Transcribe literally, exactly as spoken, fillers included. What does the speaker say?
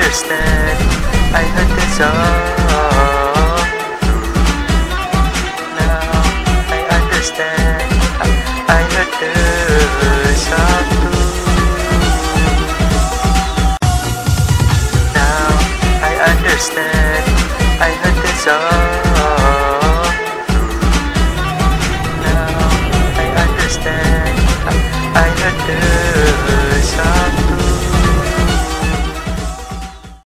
understand. I heard the song. Now I understand. I heard the song too. Now I understand. I heard the song.